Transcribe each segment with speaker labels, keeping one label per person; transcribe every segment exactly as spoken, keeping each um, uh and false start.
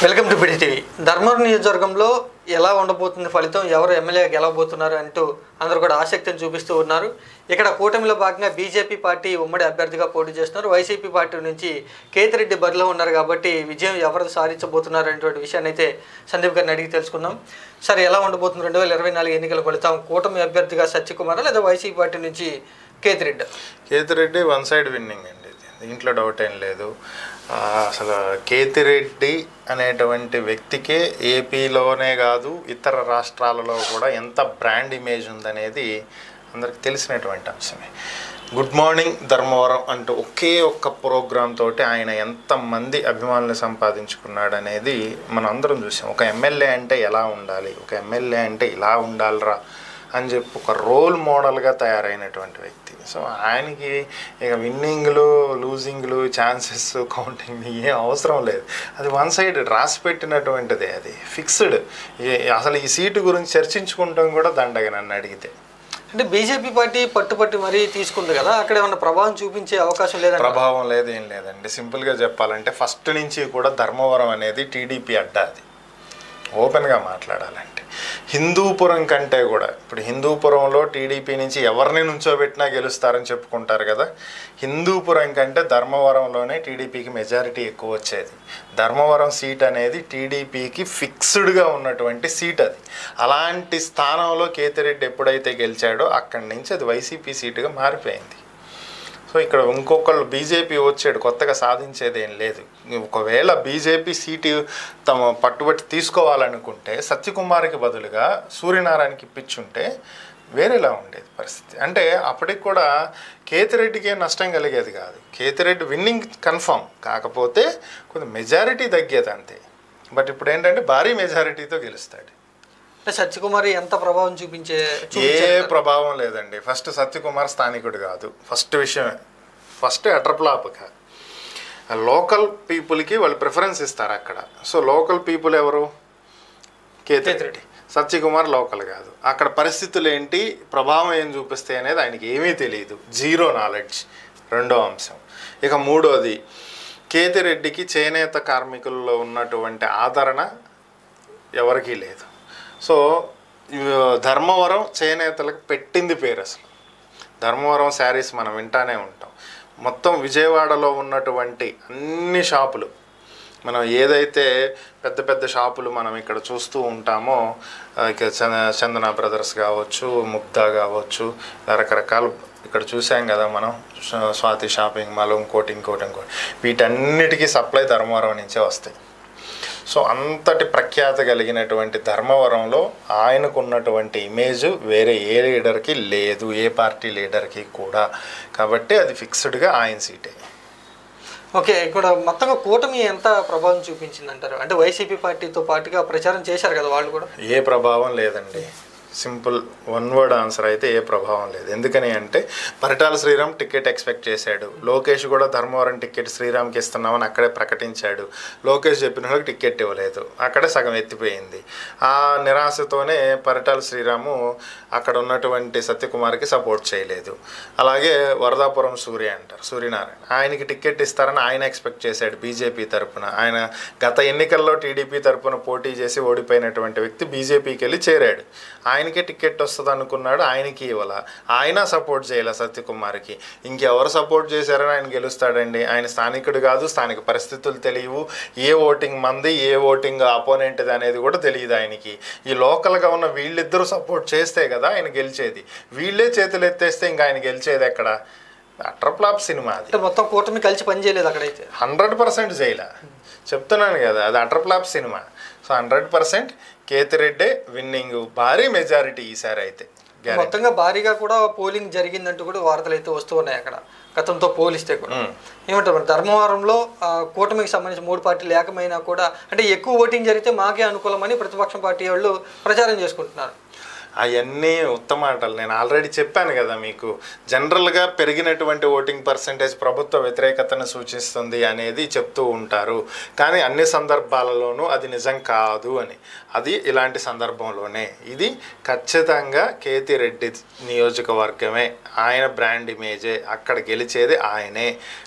Speaker 1: Welcome to PD TV. Dharmavaram నియోజకవర్గంలో ఎలా ఉండబోతుంది ఫలితం, ఎవరు ఎమ్మెల్యే గెలవబోతున్నారు అంటూ అందరూ కూడా ఆసక్తిని చూపిస్తూ ఉన్నారు. ఇక్కడ కూటమిలో భాగంగా బీజేపీ పార్టీ ఉమ్మడి అభ్యర్థిగా పోటీ చేస్తున్నారు. వైసీపీ పార్టీ నుంచి కేతిరెడ్డి బరిలో ఉన్నారు కాబట్టి విజయం ఎవరు సాధించబోతున్నారు అనేటువంటి విషయాన్ని అయితే సందీప్ గారిని అడిగి తెలుసుకుందాం. సార్, ఎలా ఉండబోతుంది రెండు వేల ఇరవై నాలుగు ఎన్నికల ఫలితం? కూటమి అభ్యర్థిగా సత్యకుమార్ లేదా వైసీపీ పార్టీ నుంచి Kethireddy?
Speaker 2: Kethireddy one side winning అండి, దీంట్లో డౌట్ ఏం లేదు. అసలు కేతిరెడ్డి అనేటువంటి వ్యక్తికే ఏపీలోనే కాదు ఇతర రాష్ట్రాలలో కూడా ఎంత బ్రాండ్ ఇమేజ్ ఉందనేది అందరికి తెలిసినటువంటి అంశమే. గుడ్ మార్నింగ్ ధర్మవరం అంటూ ఒకే ఒక్క ప్రోగ్రామ్ తోటి ఆయన ఎంతమంది అభిమానులు సంపాదించుకున్నాడు అనేది మనం అందరం చూసాం. ఒక ఎమ్మెల్యే అంటే ఎలా ఉండాలి, ఒక ఎమ్మెల్యే అంటే ఇలా ఉండాలిరా అని చెప్పి ఒక రోల్ మోడల్గా తయారైనటువంటి వ్యక్తి. సో ఆయనకి ఇక విన్నింగ్లు లూజింగ్లు ఛాన్సెస్ కౌంటింగ్ ఏం అవసరం లేదు. అది వన్ సైడ్ రాసి పెట్టినటువంటిదే, అది ఫిక్స్డ్. అసలు ఈ సీటు గురించి చర్చించుకుంటాం కూడా దండగా నన్ను అడిగితే.
Speaker 1: అంటే బీజేపీ పార్టీ పట్టుపట్టి మరీ తీసుకుంది కదా, అక్కడ ఏమన్నా ప్రభావం చూపించే అవకాశం లేదా?
Speaker 2: ప్రభావం లేదు, ఏం లేదండి. సింపుల్గా చెప్పాలంటే ఫస్ట్ నుంచి కూడా ధర్మవరం అనేది టీడీపీ అడ్డా. అది ఓపెన్గా మాట్లాడాలంటే హిందూపురం కంటే కూడా ఇప్పుడు హిందూపురంలో టీడీపీ నుంచి ఎవరిని నుంచోబెట్టినా గెలుస్తారని చెప్పుకుంటారు కదా, హిందూపురం కంటే ధర్మవరంలోనే టీడీపీకి మెజారిటీ ఎక్కువ వచ్చేది. ధర్మవరం సీట్ అనేది టీడీపీకి ఫిక్స్డ్గా ఉన్నటువంటి సీట్. అది అలాంటి స్థానంలో కేతిరెడ్డి ఎప్పుడైతే గెలిచాడో అక్కడి నుంచి అది వైసీపీ సీటుగా మారిపోయింది. సో ఇక్కడ ఇంకొకళ్ళు బీజేపీ వచ్చాడు, కొత్తగా సాధించేది ఏం లేదు. ఒకవేళ బీజేపీ సీటు తమ పట్టుబట్టి తీసుకోవాలనుకుంటే సత్యకుమార్కి బదులుగా సూర్యనారాయణకి ఇప్పించుంటే వేరేలా ఉండేది పరిస్థితి. అంటే అప్పటికి కూడా కేతిరెడ్డికి నష్టం కలిగేది కాదు. కేతిరెడ్డి విన్నింగ్ కన్ఫర్మ్, కాకపోతే కొంచెం మెజారిటీ తగ్గేది అంతే. బట్ ఇప్పుడు ఏంటంటే భారీ మెజారిటీతో గెలుస్తాడు.
Speaker 1: సత్యకుమార్ ఎంత ప్రభావం చూపించే?
Speaker 2: ఏ ప్రభావం లేదండి. ఫస్ట్ సత్యకుమార్ స్థానికుడు కాదు, ఫస్ట్ విషయమే. ఫస్ట్ అట్రప్లాప్ కాదు, లోకల్ పీపుల్కి వాళ్ళు ప్రిఫరెన్స్ ఇస్తారు అక్కడ. సో లోకల్ పీపుల్ ఎవరు? కేతిరెడ్డి. సత్యకుమార్ లోకల్ కాదు. అక్కడ పరిస్థితులు ఏంటి, ప్రభావం ఏం చూపిస్తాయి అనేది ఆయనకి ఏమీ తెలియదు, జీరో నాలెడ్జ్. రెండో అంశం. ఇక మూడోది, కేతిరెడ్డికి చేనేత కార్మికుల్లో ఉన్నటువంటి ఆదరణ ఎవరికీ లేదు. సో ధర్మవరం చేనేతలకు పెట్టింది పేరు. అసలు ధర్మవరం శారీస్ మనం వింటానే ఉంటాం. మొత్తం విజయవాడలో ఉన్నటువంటి అన్ని షాపులు, మనం ఏదైతే పెద్ద పెద్ద షాపులు మనం ఇక్కడ చూస్తూ ఉంటామో, ఇక చందన బ్రదర్స్ కావచ్చు, ముగ్ధా కావచ్చు, రకరకాలు ఇక్కడ చూసాం కదా మనం, స్వాతి షాపింగ్ మాల్, ఇంకోటి ఇంకోటి ఇంకోటి, వీటన్నిటికీ సప్లై ధర్మవరం నుంచే వస్తాయి. సో అంతటి ప్రఖ్యాత కలిగినటువంటి ధర్మవరంలో ఆయనకు ఉన్నటువంటి ఇమేజ్ వేరే ఏ లీడర్కి లేదు, ఏ పార్టీ లీడర్కి కూడా. కాబట్టి అది ఫిక్స్డ్గా ఆయన సీటే.
Speaker 1: ఓకే, ఇక్కడ మొత్తంగా కూటమి ఎంత ప్రభావం చూపించింది అంటారు? అంటే వైసీపీ పార్టీతో పాటుగా ప్రచారం చేశారు కదా వాళ్ళు కూడా.
Speaker 2: ఏ ప్రభావం లేదండి. సింపుల్ వన్ వర్డ్ ఆన్సర్ అయితే ఏ ప్రభావం లేదు. ఎందుకని అంటే పరిటాల శ్రీరామ్ టికెట్ ఎక్స్పెక్ట్ చేశాడు, లోకేష్ కూడా ధర్మవరం టికెట్ శ్రీరామ్కి ఇస్తున్నామని అక్కడే ప్రకటించాడు. లోకేష్ చెప్పిన వాళ్ళకి టికెట్ ఇవ్వలేదు, అక్కడే సగం ఎత్తిపోయింది. ఆ నిరాశతోనే పరిటాల శ్రీరాము అక్కడ ఉన్నటువంటి సత్యకుమార్కి సపోర్ట్ చేయలేదు. అలాగే వరదాపురం సూర్య అంటారు, సూర్యనారాయణ, ఆయనకి టికెట్ ఇస్తారని ఆయన ఎక్స్పెక్ట్ చేశాడు బీజేపీ తరఫున. ఆయన గత ఎన్నికల్లో టీడీపీ తరఫున పోటీ చేసి ఓడిపోయినటువంటి వ్యక్తి బీజేపీకి వెళ్ళి చేరాడు. ఆయనకే టికెట్ వస్తుంది అనుకున్నాడు, ఆయనకి ఇవ్వాల, ఆయన సపోర్ట్ చేయాల సత్యకుమార్కి. ఇంకెవరు సపోర్ట్ చేశారని ఆయన గెలుస్తాడండి? ఆయన స్థానికుడు కాదు, స్థానిక పరిస్థితులు తెలియవు, ఏ ఓటింగ్ మంది ఏ ఓటింగ్ అపోనెంట్ది అనేది కూడా తెలియదు ఆయనకి. ఈ లోకల్గా ఉన్న వీళ్ళిద్దరూ సపోర్ట్ చేస్తే కదా ఆయన గెలిచేది. వీళ్ళే చేతులు ఎత్తేస్తే ఇంకా ఆయన గెలిచేది ఎక్కడ? అట్రప్లాప్ సినిమా అది.
Speaker 1: మొత్తం కూటమి కలిసి పనిచేయలేదు అక్కడైతే.
Speaker 2: హండ్రెడ్ పర్సెంట్ చేయలే, చెప్తున్నాను కదా, అది utter flop cinema. So hundred percent Kethireddy winning, భారీ మెజారిటీ ఈసారి అయితే.
Speaker 1: మొత్తంగా భారీగా కూడా పోలింగ్ జరిగిందంటూ కూడా వార్తలు అయితే వస్తూ ఉన్నాయి అక్కడ గతంతో పోలిస్తే కూడా. ఏమంటారు మరి ధర్మవరంలో కూటమికి సంబంధించి మూడు పార్టీలు ఏకమైనా కూడా అంటే ఎక్కువ ఓటింగ్ జరిగితే మాకే అనుకూలమని ప్రతిపక్షం పార్టీ వాళ్ళు ప్రచారం చేసుకుంటున్నారు.
Speaker 2: అవన్నీ ఉత్తమాటలు. నేను ఆల్రెడీ చెప్పాను కదా మీకు, జనరల్గా పెరిగినటువంటి ఓటింగ్ పర్సంటేజ్ ప్రభుత్వ వ్యతిరేకతను సూచిస్తుంది అనేది చెప్తూ ఉంటారు. కానీ అన్ని సందర్భాలలోనూ అది నిజం కాదు అని. అది ఇలాంటి సందర్భంలోనే ఇది ఖచ్చితంగా కేతిరెడ్డి నియోజకవర్గమే, ఆయన బ్రాండ్ ఇమేజే, అక్కడ గెలిచేది ఆయనే.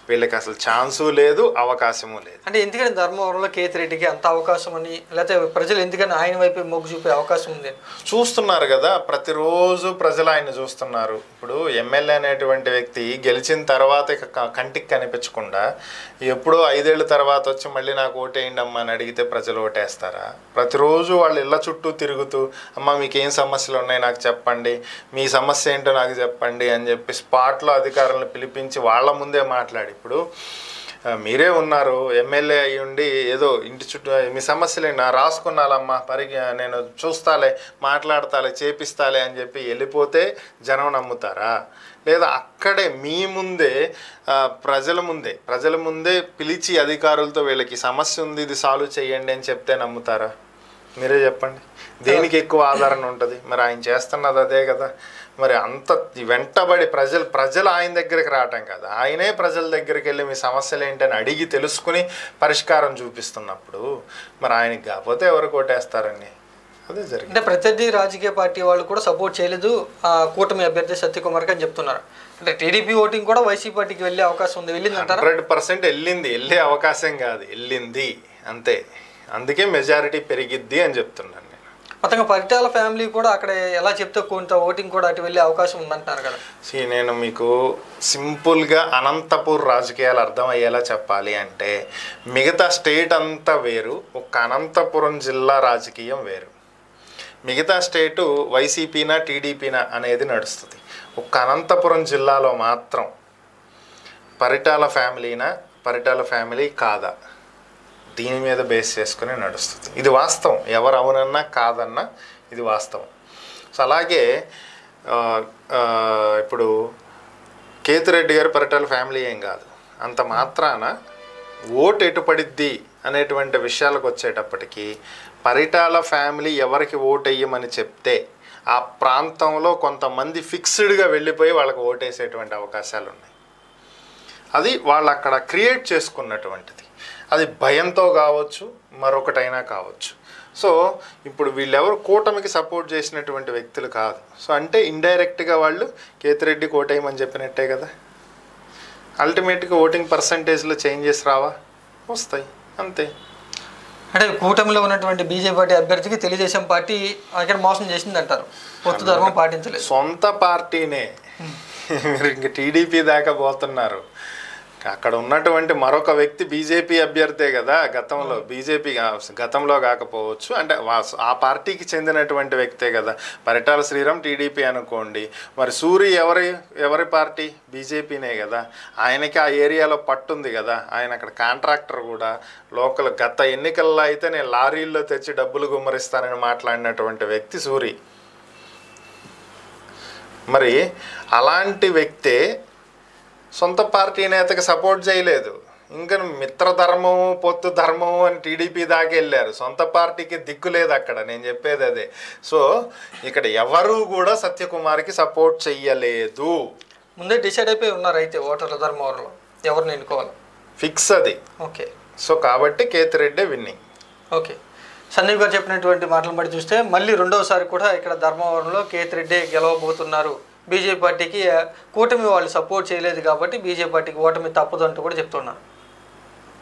Speaker 2: వీళ్ళకి అసలు ఛాన్సు లేదు, అవకాశము లేదు.
Speaker 1: అంటే ఎందుకని ధర్మవరంలో కేతిరెడ్డికి అంత అవకాశం అని, లేకపోతే ప్రజలు ఎందుకని ఆయన వైపు మొగ్గు చూపే అవకాశం ఉంది?
Speaker 2: చూస్తున్నారు కదా, ప్రతిరోజు ప్రజలు ఆయన చూస్తున్నారు. ఇప్పుడు ఎమ్మెల్యే అనేటువంటి వ్యక్తి గెలిచిన తర్వాత ఇక కంటికి కనిపించకుండా ఎప్పుడో ఐదేళ్ల తర్వాత వచ్చి మళ్ళీ నాకు ఓటేయండి అమ్మ అని అడిగితే ప్రజలు ఓటేస్తారా? ప్రతిరోజు వాళ్ళు ఇళ్ళ చుట్టూ తిరుగుతూ అమ్మ మీకేం సమస్యలు ఉన్నాయి నాకు చెప్పండి, మీ సమస్య ఏంటో నాకు చెప్పండి అని చెప్పి స్పాట్లో అధికారులను పిలిపించి వాళ్ళ ముందే మాట్లాడి, ఇప్పుడు మీరే ఉన్నారు ఎమ్మెల్యే అయ్యి ఉండి ఏదో ఇంటి చుట్టూ మీ సమస్యలు నా రాసుకున్నాలమ్మా పరి నేను చూస్తాలే మాట్లాడతాలే చేపిస్తాలే అని చెప్పి వెళ్ళిపోతే జనం నమ్ముతారా? లేదా అక్కడే మీ ముందే ప్రజల ముందే ప్రజల ముందే పిలిచి అధికారులతో వీళ్ళకి సమస్య ఉంది ఇది సాల్వ్ చేయండి అని చెప్తే నమ్ముతారా? మీరే చెప్పండి, దేనికి ఎక్కువ ఆదరణ ఉంటుంది? మరి ఆయన చేస్తున్నది అదే కదా. మరి అంత వెంటబడి ప్రజలు ప్రజలు ఆయన దగ్గరికి రావటం కదా, ఆయనే ప్రజల దగ్గరికి వెళ్ళి మీ సమస్యలు ఏంటని అడిగి తెలుసుకుని పరిష్కారం చూపిస్తున్నప్పుడు మరి ఆయనకి కాకపోతే ఎవరు కొట్టేస్తారని అదే జరిగింది.
Speaker 1: అంటే ప్రత్యర్థి రాజకీయ పార్టీ వాళ్ళు కూడా సపోర్ట్ చేయలేదు ఆ కూటమి అభ్యర్థి సత్యకుమార్కి అని చెప్తున్నారు. అంటే టీడీపీ ఓటింగ్ కూడా వైసీపీ పార్టీకి వెళ్ళే అవకాశం ఉంది, వెళ్ళింది అంటారా?
Speaker 2: హండ్రెడ్ పర్సెంట్ వెళ్ళింది, వెళ్ళే అవకాశం కాదు వెళ్ళింది అంతే. అందుకే మెజారిటీ పెరిగిద్ది అని చెప్తున్నాను నేను.
Speaker 1: మొత్తంగా పరిటాల ఫ్యామిలీ కూడా అక్కడ ఎలా చెప్తే కొంత ఓటింగ్ కూడా అటు వెళ్ళే అవకాశం ఉందంటున్నారు కదా.
Speaker 2: సి నేను మీకు సింపుల్గా అనంతపూర్ రాజకీయాలు అర్థమయ్యేలా చెప్పాలి అంటే మిగతా స్టేట్ అంతా వేరు, ఒక అనంతపురం జిల్లా రాజకీయం వేరు. మిగతా స్టేటు వైసీపీనా టీడీపీనా అనేది నడుస్తుంది. ఒక అనంతపురం జిల్లాలో మాత్రం పరిటాల ఫ్యామిలీనా పరిటాల ఫ్యామిలీ కాదా దీని మీద బేస్ చేసుకుని నడుస్తుంది. ఇది వాస్తవం, ఎవరు అవునన్నా కాదన్నా ఇది వాస్తవం. సో అలాగే ఇప్పుడు కేతిరెడ్డి గారు పరిటాల ఫ్యామిలీ ఏం కాదు, అంత మాత్రాన ఓటు ఎటుపడిద్ది అనేటువంటి విషయాలకు వచ్చేటప్పటికి పరిటాల ఫ్యామిలీ ఎవరికి ఓటు వేయమని చెప్తే ఆ ప్రాంతంలో కొంతమంది ఫిక్స్డ్గా వెళ్ళిపోయి వాళ్ళకి ఓటేసేటువంటి అవకాశాలు ఉన్నాయి. అది వాళ్ళు అక్కడ క్రియేట్ చేసుకున్నటువంటిది. అది భయంతో కావచ్చు, మరొకటైనా కావచ్చు. సో ఇప్పుడు వీళ్ళెవరు కూటమికి సపోర్ట్ చేసినటువంటి వ్యక్తులు కాదు. సో అంటే ఇండైరెక్ట్గా వాళ్ళు కేతిరెడ్డి కోటేయమని చెప్పినట్టే కదా. అల్టిమేట్గా ఓటింగ్ పర్సంటేజ్లో చేంజెస్ రావా? వస్తాయి, అంతే.
Speaker 1: అంటే కూటమిలో ఉన్నటువంటి బీజేపీ పార్టీ అభ్యర్థికి తెలుగుదేశం పార్టీ అక్కడ మోసం చేసింది అంటారు, పొత్తు ధర్మం పాటించలేదు.
Speaker 2: సొంత పార్టీనే మీరు ఇంక టీడీపీ దాకా పోతున్నారు. అక్కడ ఉన్నటువంటి మరొక వ్యక్తి బీజేపీ అభ్యర్థే కదా గతంలో. బీజేపీ గతంలో కాకపోవచ్చు, అంటే ఆ పార్టీకి చెందినటువంటి వ్యక్తే కదా. పరిటాల శ్రీరామ్ టీడీపీ అనుకోండి, మరి సూరి ఎవరి ఎవరి పార్టీ? బీజేపీనే కదా. ఆయనకి ఆ ఏరియాలో పట్టుంది కదా, ఆయన అక్కడ కాంట్రాక్టర్ కూడా. లోకల్ గత ఎన్నికల్లో అయితే నేను లారీల్లో తెచ్చి డబ్బులు గుమ్మరిస్తానని మాట్లాడినటువంటి వ్యక్తి సూరి. మరి అలాంటి వ్యక్తే సొంత పార్టీ నేతకి సపోర్ట్ చేయలేదు, ఇంకా మిత్రధర్మము పొత్తు ధర్మము అని టీడీపీ దాకా వెళ్ళారు. సొంత పార్టీకి దిక్కు లేదు అక్కడ. నేను చెప్పేది అదే. సో ఇక్కడ ఎవరు కూడా సత్యకుమార్కి సపోర్ట్ చెయ్యలేదు.
Speaker 1: ముందే డిసైడ్ అయిపోయి ఉన్నారు అయితే ఓటర్ల ధర్మవరంలో ఎవరిని ఎన్నుకోవాలి ఫిక్స్
Speaker 2: అది.
Speaker 1: ఓకే.
Speaker 2: సో కాబట్టి కేతిరెడ్డి విన్నింగ్.
Speaker 1: ఓకే. సందీప్ గారు చెప్పినటువంటి మాటలు బట్టి చూస్తే మళ్ళీ రెండవసారి కూడా ఇక్కడ ధర్మవరంలో కేతిరెడ్డి గెలవబోతున్నారు. బీజేపీ పార్టీకి కూటమి వాళ్ళు సపోర్ట్ చేయలేదు కాబట్టి బీజేపీ పార్టీకి ఓటమి తప్పదు అంటూ కూడా చెప్తున్నారు.